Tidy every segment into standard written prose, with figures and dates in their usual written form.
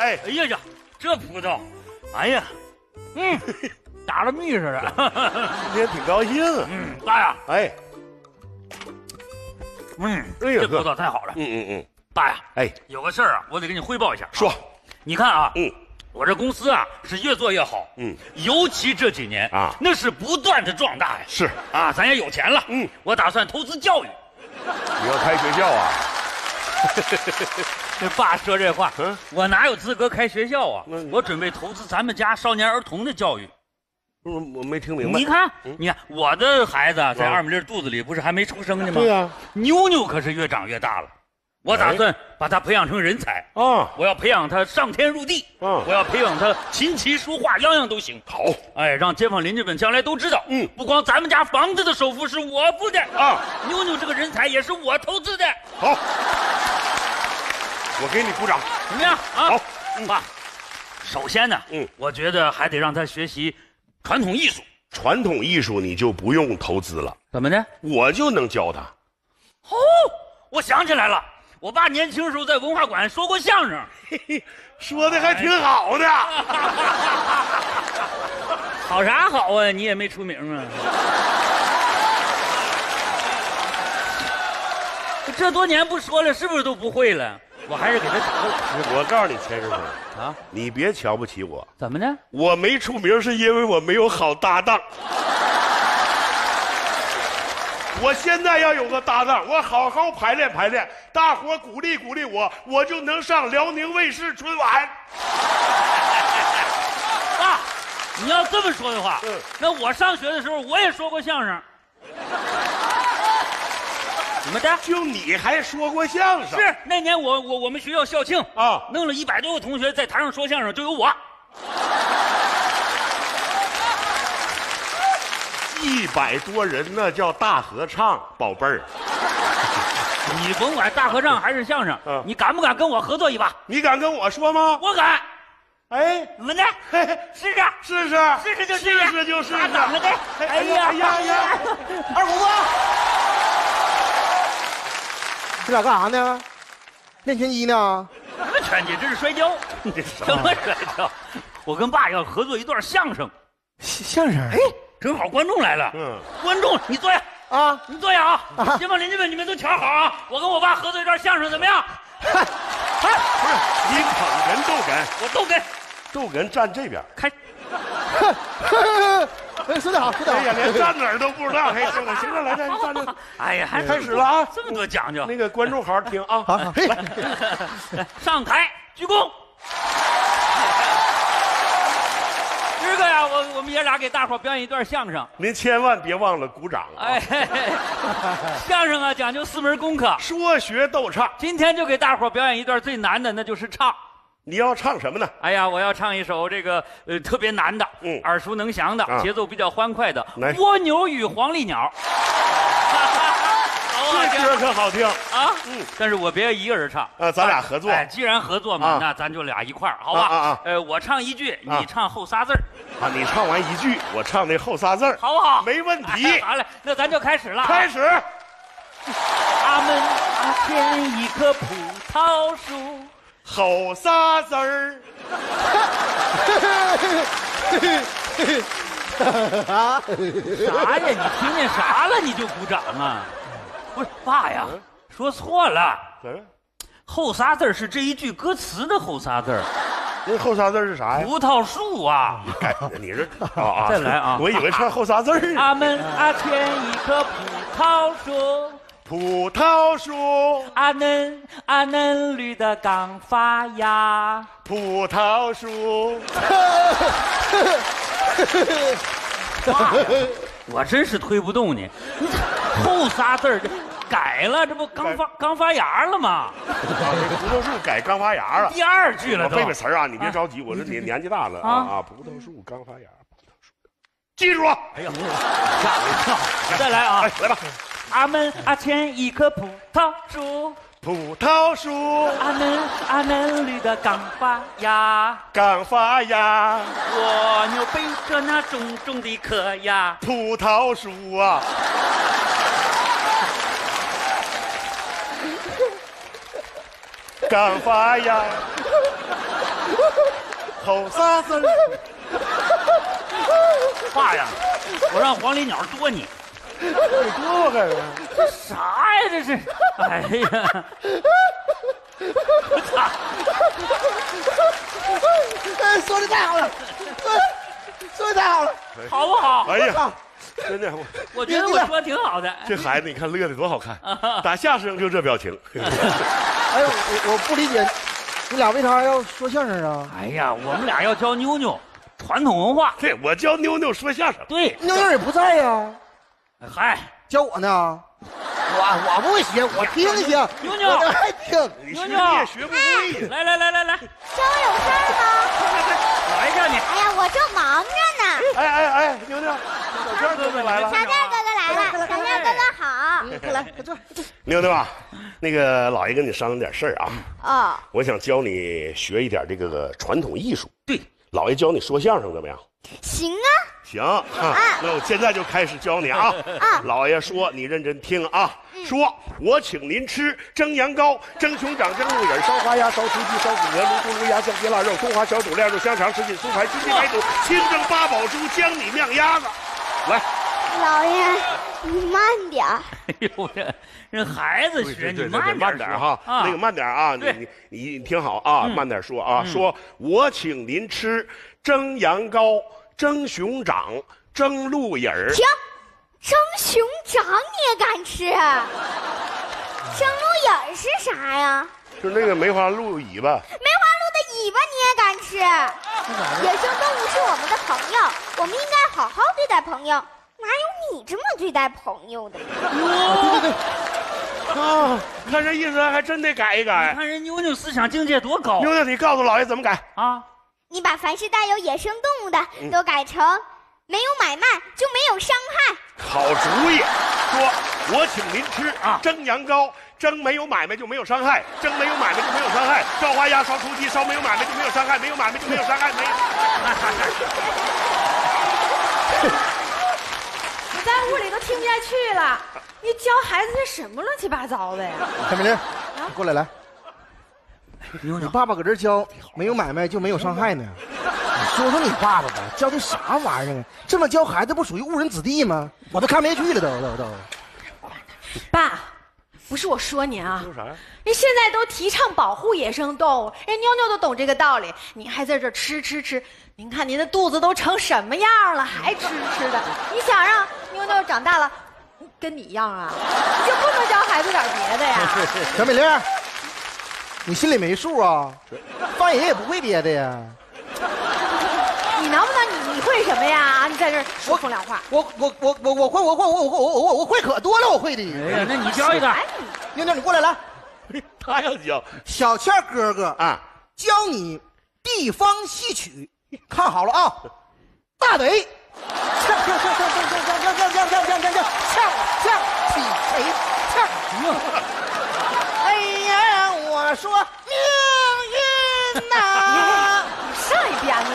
哎， 哎呀呀，这葡萄，哎呀，打了蜜似的。 今天挺高兴。 爸呀， 哎，哎呀， 这葡萄太好了。爸呀， 哎， 有个事儿啊，我得给你汇报一下。 说， 你看啊，我这公司啊是越做越好，尤其这几年啊， 那是不断的壮大呀。 是啊，咱也有钱了，我打算投资教育。 你要开学校啊？ 这爸说这话，我哪有资格开学校啊？我准备投资咱们家少年儿童的教育。 我没听明白。 你看，你看我的孩子在二米粒肚子里不是还没出生呢吗？ 对呀， 妞妞可是越长越大了。我打算把他培养成人才啊！ 我要培养他上天入地我要培养他琴棋书画样样都行。 好， 哎，让街坊邻居们将来都知道，不光咱们家房子的首付是我付的啊，妞妞这个人才也是我投资的。 好，我给你鼓掌， 怎么样啊？ 好， 爸，首先呢，我觉得还得让他学习传统艺术。 传统艺术你就不用投资了， 怎么的？ 我就能教他。 哦，我想起来了。我爸年轻时候在文化馆说过相声， 说的还挺好的。 好啥好啊？你也没出名啊。这多年不说了，是不是都不会了？我还是给他找个老师。 我告诉你，钱师傅啊， 你别瞧不起我。 怎么呢？ 我没出名是因为我没有好搭档。我现在要有个搭档，我好好排练排练，大伙鼓励鼓励我，我就能上辽宁卫视春晚。 爸，你要这么说的话，那我上学的时候我也说过相声。怎么的？ 就你还说过相声？ 是那年我们学校校庆啊，弄了100多个同学在台上说相声，就有我。 100多人那叫大合唱，宝贝儿。 你甭管大合唱还是相声，你敢不敢跟我合作一把？ 你敢跟我说吗？ 我敢。 哎， 怎么的？试试， 试试， 试试就试试就试试。 怎么的？哎呀呀呀！二胡子，这俩干啥呢？练拳击呢？ 什么拳击？这是摔跤。什么摔跤？我跟爸要合作一段相声。 相声？ 哎。正好观众来了，观众你坐下啊，你坐下啊，街坊邻居们你们都瞧好啊，我跟我爸合作一段相声怎么样？ 不是你捧哏逗哏， 我逗哏， 逗哏站这边开。 说得好，说得好。 哎呀，连站哪儿都不知道，行了行了，来站着。 哎呀， 开始了啊， 这么多讲究。 那个观众好好听啊， 好， 来，上台鞠躬。今个呀，我们爷俩给大伙表演一段相声， 您千万别忘了鼓掌啊！ 哎，相声啊讲究4门功课， 说学逗唱。 今天就给大伙表演一段最难的，那就是唱。 你要唱什么呢？ 哎呀，我要唱一首这个特别难的，耳熟能详的，节奏比较欢快的《蜗牛与黄鹂鸟》。 这歌可好听啊！但是我别一个人唱咱俩合作。 哎，既然合作嘛，那咱就俩一块儿，好吧？我唱一句，你唱后仨字儿。 啊，你唱完一句，我唱那后仨字儿， 好不好？ 没问题。 好嘞，那咱就开始了。 开始。 阿门阿前一棵葡萄树， 后仨字儿。 啥呀？你听见啥了？你就鼓掌啊？不是爸呀，说错了。后仨字是这一句歌词的后仨字。 那后仨字是啥呀？ 葡萄树啊！ 你这啊， 再来啊！ 我以为唱后仨字儿。 阿门阿前一棵葡萄树， 葡萄树啊嫩绿的刚发芽， 葡萄树。 我真是推不动你，你后仨字改了，这不刚发芽了吗？ 这葡萄树改刚发芽了， 第2句了我背背词啊，你别着急，我这年纪大了啊。葡萄树刚发芽，葡萄树，记住。 哎呀，吓我一跳！再来啊， 来吧。 阿门阿前一棵葡萄树， 葡萄树啊嫩绿的刚发芽， 刚发芽。 蜗牛背着那重重的壳呀， 葡萄树啊。刚发芽。 后仨字儿。 爸呀，我让黄鹂鸟多你。 你多我干啥？ 这啥呀？这是，哎呀！我操！ 哎，说的太好了，说的太好了， 好不好？ 哎呀，真的， 我觉得我说挺好的。 这孩子你看乐的多好看，打相声就这表情。 哎，我不理解，你俩为啥要说相声啊？ 哎呀，我们俩要教妞妞传统文化。 对，我教妞妞说相声。 对， 妞妞也不在呀， 嗨， 教我呢。我不行，我听听。 妞妞， 我还听。 你学你也学不会。 来， 找我有事儿吗？ 老爷叫你。 哎呀，我正忙着呢。 哎，妞妞，小健哥哥来了。 小健哥哥来了，小健哥哥好。 快来，快坐。 妞妞啊，那个老爷跟你商量点事儿啊。 哦， 我想教你学一点这个传统艺术。 对， 老爷教你说相声怎么样？ 行啊。 行啊，那我现在就开始教你啊。老爷说，你认真听啊。说，我请您吃蒸羊羔、蒸熊掌、蒸鹿眼、烧花鸭、烧雏鸡、烧子鹅、卤猪卤鸭、酱皮腊肉、中华小肚、晾肉香肠、什锦酥排、金鸡白肚、清蒸八宝猪、江米酿鸭子。来， 老爷，你慢点。 哎呦，这孩子学，你慢点哈，那个慢点啊，你听好啊，慢点说啊。说，我请您吃蒸羊羔、蒸熊掌、蒸鹿眼儿。 停，蒸熊掌你也敢吃？蒸鹿眼是啥呀？ 就那个梅花鹿尾巴。 梅花鹿的尾巴你也敢吃？野生动物是我们的朋友，我们应该好好对待朋友，哪有你这么对待朋友的？ 对。 啊，看这意思还真得改一改。 你看人妞妞思想境界多高。 妞妞，你告诉老爷怎么改啊？ 你把凡是带有野生动物的都改成没有买卖就没有伤害。 好主意。说，我请您吃蒸羊羔，蒸没有买卖就没有伤害，蒸没有买卖就没有伤害，烧花鸭、烧雏鸡，烧没有买卖就没有伤害，没有买卖就没有伤害，没有。 我在屋里都听不下去了，你教孩子这什么乱七八糟的呀？ 小美玲，你过来来。 妞妞， 你爸爸搁这教，没有买卖就没有伤害呢。你说说你爸爸吧，教的啥玩意儿啊？这么教孩子不属于误人子弟吗？我都看不下去了，都。 爸，不是我说您啊， 说啥呀？ 人现在都提倡保护野生动物，人妞妞都懂这个道理，您还在这吃。您看您的肚子都成什么样了，还吃的？你想让妞妞长大了跟你一样啊？你就不能教孩子点别的呀？ 小美玲，你心里没数啊？范爷也不会别的呀。 你能不能你会什么呀？你在这说风凉话。 我会可多了，我会的。 哎呀，那你教一个。 妞妞，你过来来。 他要教小倩哥哥啊， 教你地方戏曲，看好了啊，大得呛，哎呀，我说命运呐， 上一边子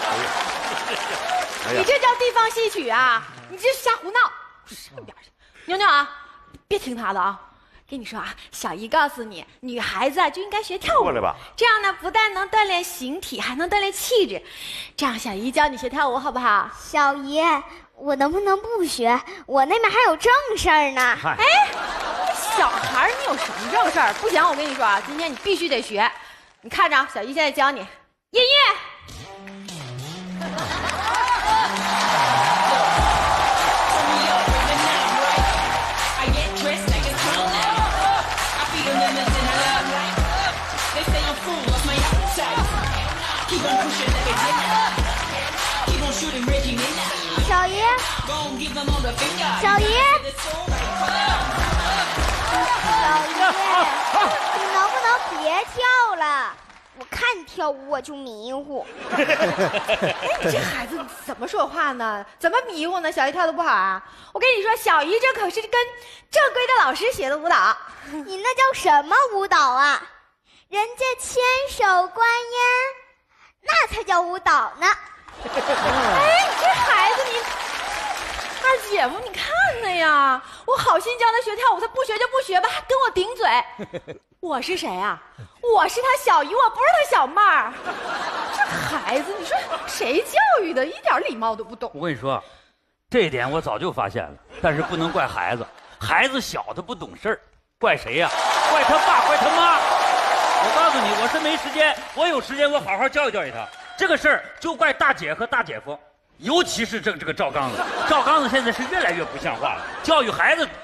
去！你这叫地方戏曲啊？你这瞎胡闹！上一边去！妞妞啊，别听他的啊！跟你说啊，小姨告诉你，女孩子就应该学跳舞。 过来吧。 这样呢，不但能锻炼形体，还能锻炼气质。这样，小姨教你学跳舞好不好？ 小姨，我能不能不学？我那边还有正事儿呢。 哎，小孩你有什么正事儿？不行，我跟你说啊，今天你必须得学。你看着，小姨现在教你音乐。 小姨，你能不能别跳了？我看你跳舞我就迷糊。 哎，你这孩子怎么说话呢？怎么迷糊呢？小姨跳的不好啊？我跟你说，小姨这可是跟正规的老师学的舞蹈。 你那叫什么舞蹈啊？人家千手观音，那才叫舞蹈呢。 哎，你这孩子你， 二姐夫，你看他呀，我好心教他学跳舞，他不学就不学吧，还跟我顶嘴。我是谁啊？我是他小姨，我不是他小妹儿。这孩子，你说谁教育的，一点礼貌都不懂。 我跟你说，这一点我早就发现了，但是不能怪孩子，孩子小他不懂事儿，怪谁呀？怪他爸，怪他妈。我告诉你，我是没时间，我有时间我好好教育教育他。这个事儿就怪大姐和大姐夫，尤其是这个赵刚子。赵刚子现在是越来越不像话了，教育孩子。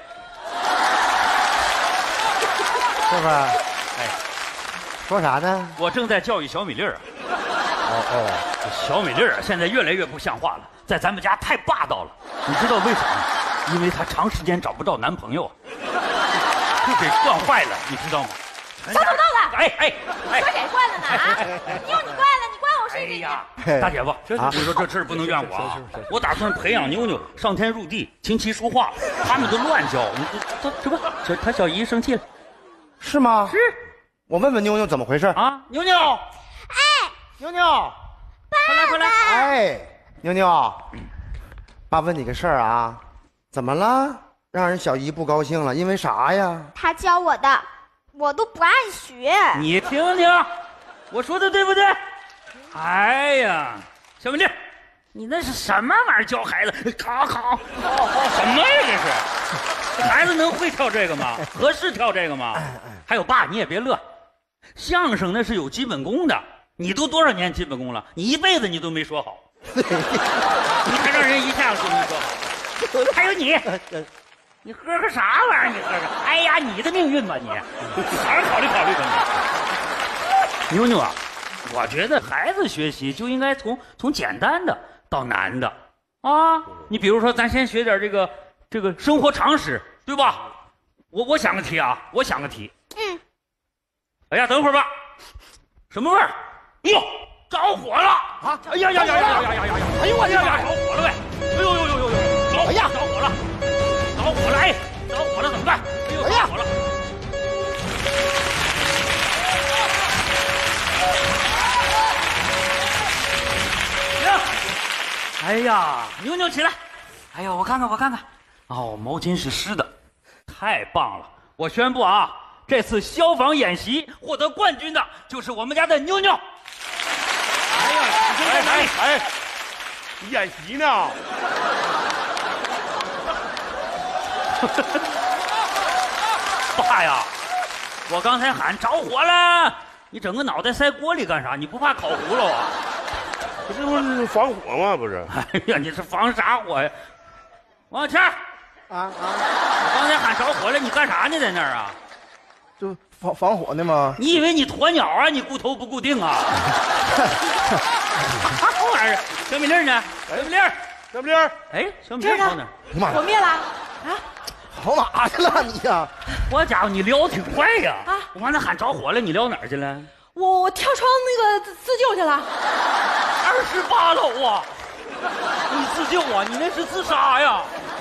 师傅， 哎， 说啥呢？ 我正在教育小米粒儿。小米粒儿现在越来越不像话了，在咱们家太霸道了。你知道为啥吗？因为她长时间找不到男朋友，就给惯坏了，你知道吗？ 小土豆子， 哎， 说谁惯了呢？啊，妞你惯了，你惯我谁？ 哎呀，大姐夫，你说这事儿不能怨我啊！我打算培养妞妞上天入地、琴棋书画，他们都乱教。这不，他小姨生气了， 是吗？ 是。 我问问妞妞怎么回事啊？妞妞， 哎， 妞妞， 快来！ 哎，妞妞，爸问你个事儿啊，怎么了？让人小姨不高兴了？因为啥呀？ 他教我的，我都不爱学。 你听听，我说的对不对？哎呀，小米粒，你那是什么玩意儿教孩子？考什么呀这是？孩子能会跳这个吗？合适跳这个吗？还有爸，你也别乐，相声那是有基本功的。你都多少年基本功了？你一辈子你都没说好，你还让人一下子就没说好。还有你喝个啥玩意儿？你喝个？哎呀，你的命运吧你，好好考虑考虑吧你。妞妞啊，我觉得孩子学习就应该从简单的到难的啊。你比如说，咱先学点这个生活常识，对吧？我想个题啊，我想个题。哎呀，等会儿吧，什么味儿？哎呦，着火了啊！哎呀！哎呦我呀！着火了呗！哎呦！着火了！哎，着火了怎么办？哎呦，着火了！哎呀，妞妞起来！哎呀，我看看，哦，毛巾是湿的，太棒了！我宣布啊，这次消防演习获得冠军的就是我们家的妞妞。 哎，演习呢？ 爸呀，我刚才喊着火了，你整个脑袋塞锅里干啥？你不怕烤糊了啊？ 这不是防火吗？不是？ 哎呀，你是防啥火呀？王小谦，我刚才喊着火了，你干啥呢？在那儿啊？ 就防火呢吗？ 你以为你鸵鸟啊？你顾头不顾腚啊？啥玩意儿？小米粒呢？小米粒，哎，小米粒跑哪儿？ 我灭了啊！ 跑哪去了你呀？ 我家伙，你撩挺快呀！啊，我刚才喊着火了，你撩哪儿去了？ 我跳窗那个自救去了。 28楼啊！你自救啊？你那是自杀呀！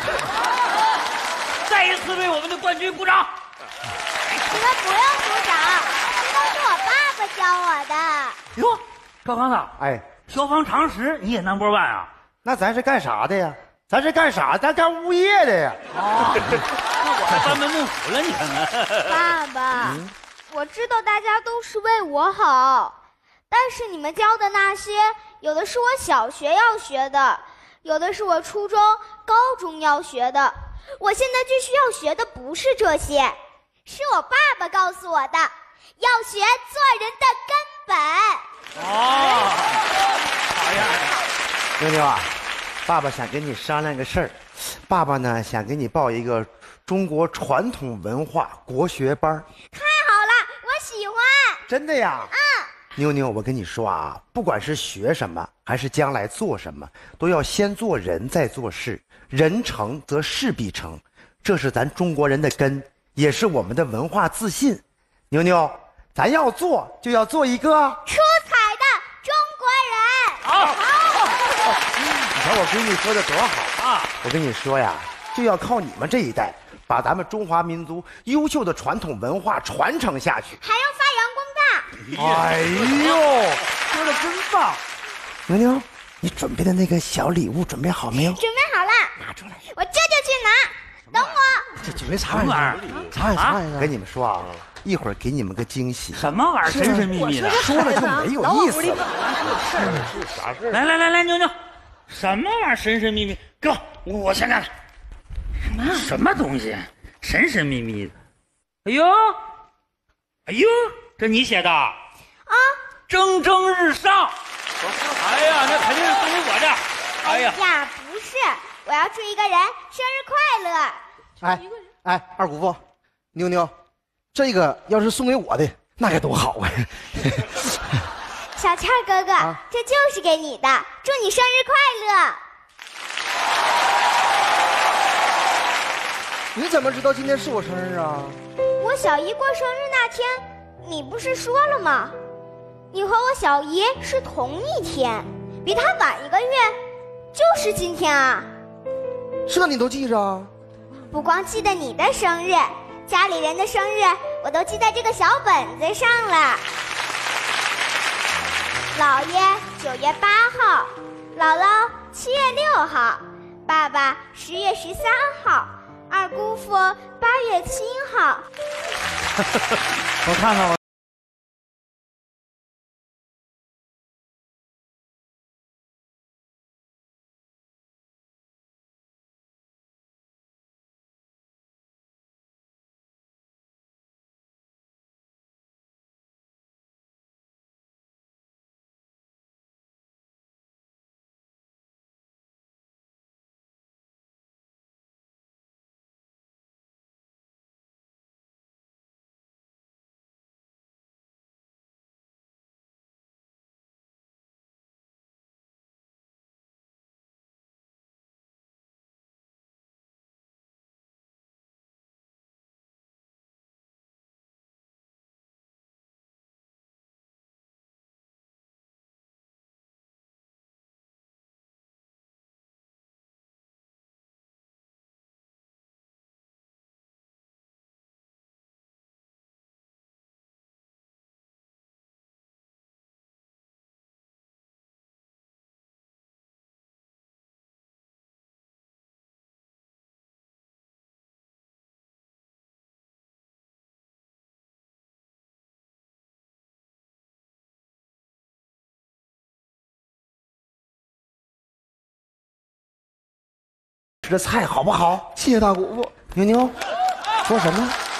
再一次为我们的冠军鼓掌！ 你们不用鼓掌，这都是我爸爸教我的。 哟，赵刚子， 哎， 消防常识你也number one啊？ 那咱是干啥的呀？咱干物业的呀。 啊，那我还班门弄斧了，你看看。 爸爸，我知道大家都是为我好，但是你们教的那些，有的是我小学要学的，有的是我初中、高中要学的。我现在最需要学的不是这些，是我爸爸告诉我的，要学做人的根本。 哦，好呀。 妞妞啊，爸爸想跟你商量个事儿。爸爸呢想给你报一个中国传统文化国学班。 太好了，我喜欢。 真的呀？妞妞，我跟你说啊，不管是学什么，还是将来做什么，都要先做人，再做事。人成则事必成，这是咱中国人的根，也是我们的文化自信。妞妞，咱要做就要做一个出彩的中国人。 好， 你看我闺女说的多好啊！我跟你说呀，就要靠你们这一代，把咱们中华民族优秀的传统文化传承下去， 还要发扬光大。 哎呦，说的真棒！妞妞， 你准备的那个小礼物准备好没有？ 准备好了， 拿出来。 我这就去拿。等我。 这准备啥什么玩意儿？ 啥玩意儿？跟你们说啊，一会儿给你们个惊喜。 什么玩意儿？神神秘秘的， 说了就没有意思了。 是啥事儿？ 来，妞妞，什么玩意儿？神神秘秘，给我先看看。什么东西？神神秘秘的。哎呦，这你写的啊？蒸蒸日上。哎呀，那肯定是送给我的。哎呀， 不是，我要祝一个人生日快乐。 哎，二姑父，妞妞，这个要是送给我的，那该多好啊！ 小倩哥哥，这就是给你的，祝你生日快乐。 你怎么知道今天是我生日啊？ 我小姨过生日那天，你不是说了吗？你和我小姨是同一天，比她晚1个月，就是今天啊。 这你都记着啊？ 不光记得你的生日，家里人的生日我都记在这个小本子上了。姥爷9月8号，姥姥7月6号，爸爸10月13号，二姑父8月7号。 我看看我。这菜好不好？谢谢大姑父。妞妞，说什么？